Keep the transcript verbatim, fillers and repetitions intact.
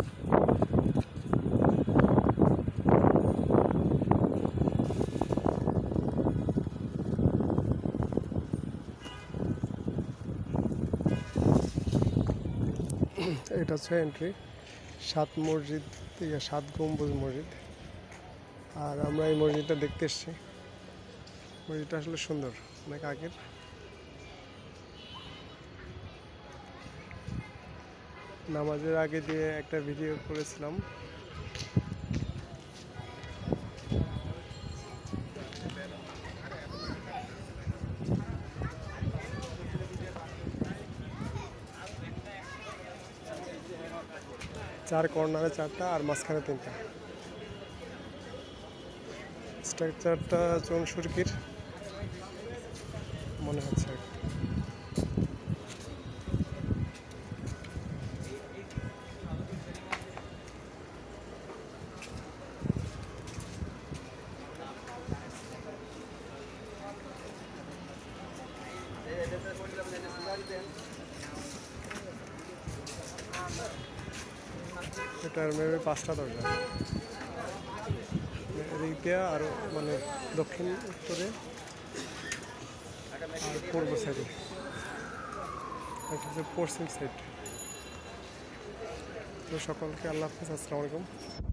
এটা হচ্ছে এন্ট্রি সাত মসজিদ, সাত গম্বুজ মসজিদ। আর আমরা এই মসজিদটা দেখতে এসেছি। মসজিদটা আসলে সুন্দর, অনেক আগের। নামাজের আগে দিয়ে একটা ভিডিও করেছিলাম। চার কর্নারে চারটা আর মাঝখানে তিনটা। স্ট্রাকচারটা চুনসুরকির মনে হচ্ছে। এটার মেবি পাঁচটা দরজা, এদিক দিয়ে আরো মানে দক্ষিণ উত্তরে আর পূর্ব সাইডে, এটা হচ্ছে পশ্চিম সাইড। তো সকলকে আল্লাহ হাফিজ, আসসালামু আলাইকুম।